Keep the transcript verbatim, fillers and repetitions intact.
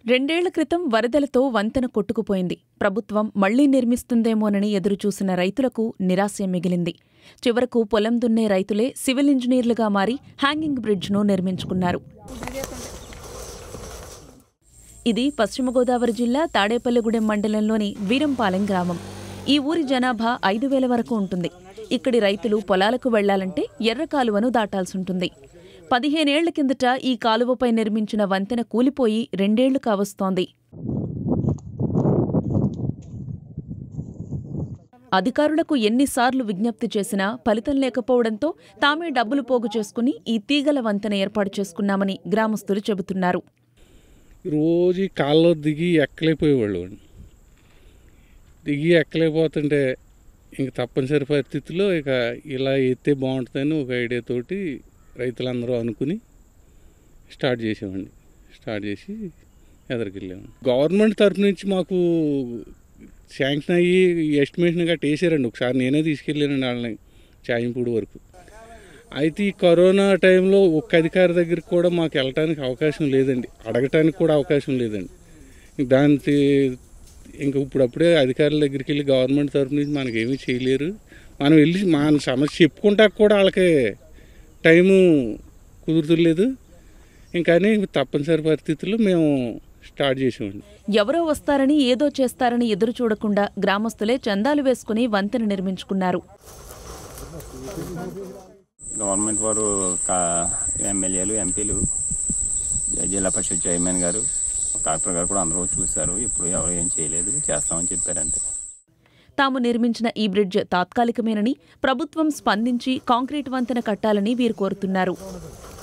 రెండేళ్ల క్రితం వరదలతో వంతెన కొట్టుకుపోయింది. ప్రభుత్వం మళ్లీ నిర్మిస్తుందేమోనని ఎదురుచూసిన రైతులకు నిరాశ మిగిలింది. చివరకు పొలం దున్నే రైతులే సివిల్ ఇంజనీర్లుగా మారి హ్యాంగింగ్ బ్రిడ్జ్ను నిర్మించుకున్నారు. ఇది పశ్చిమ గోదావరి జిల్లా తాడేపల్లిగూడెం మండలంలోని వీరంపాలెం గ్రామం. ఈ ఊరి జనాభా ఐదు వేల వరకు ఉంటుంది. ఇక్కడి రైతులు పొలాలకు వెళ్లాలంటే ఎర్ర కాలువను దాటాల్సుంటుంది. పదిహేనేళ్ల కిందట ఈ కాలువపై నిర్మించిన వంతెన కూలిపోయి రెండేళ్లు కావస్తోంది. అధికారులకు ఎన్నిసార్లు విజ్ఞప్తి చేసినా ఫలితం లేకపోవడంతో తామే డబ్బులు పోగు చేసుకుని ఈ తీగల వంతెన ఏర్పాటు చేసుకున్నామని గ్రామస్తులు చెబుతున్నారు. రోజు కాల్లో దిగి ఎక్కలేకపోయేవాళ్ళు. దిగి ఎక్కలేకపోతుంటే ఇంక తప్పనిసరి పరిస్థితుల్లో ఇక ఇలా ఎత్తే బాగుంటుందని ఒక ఐడియాతోటి రైతులందరూ అనుకుని స్టార్ట్ చేసామండి. స్టార్ట్ చేసి ఎదరికెళ్ళాము. గవర్నమెంట్ తరఫు నుంచి మాకు శాంక్షన్ అయ్యి ఎస్టిమేషన్ గట్ట వేసారండి. ఒకసారి నేనే తీసుకెళ్ళానండి వాళ్ళని చాయింపూడి వరకు. అయితే ఈ కరోనా టైంలో ఒక్క అధికారి దగ్గరికి కూడా మాకు వెళ్ళటానికి అవకాశం లేదండి, అడగటానికి కూడా అవకాశం లేదండి. దానికి ఇంక ఇప్పుడప్పుడే అధికారుల దగ్గరికి వెళ్ళి గవర్నమెంట్ తరఫు నుంచి మనకేమీ చేయలేరు. మనం వెళ్ళి మన సమస్య చెప్పుకుంటా కూడా వాళ్ళకి టైము కుదురుతులేదు. ఇంకని తప్పనిసరి పరిస్థితుల్లో మేము స్టార్ట్ చేసామండి. ఎవరో వస్తారని ఏదో చేస్తారని ఎదురు చూడకుండా గ్రామస్తులే చందాలు వేసుకుని వంతెన నిర్మించుకున్నారు. గవర్నమెంట్ వారు ఎమ్మెల్యేలు, ఎంపీలు, జిల్లా పరిషత్ చైర్మన్ గారు, కలెక్టర్ గారు కూడా అందరూ చూశారు. ఇప్పుడు ఎవరు ఏం చేయలేదు, చేస్తామని చెప్పారంతే. తాము నిర్మించిన ఈ బ్రిడ్జ్ తాత్కాలికమేనని ప్రభుత్వం స్పందించి కాంక్రీట్ వంతెన కట్టాలని వీరు కోరుతున్నారు.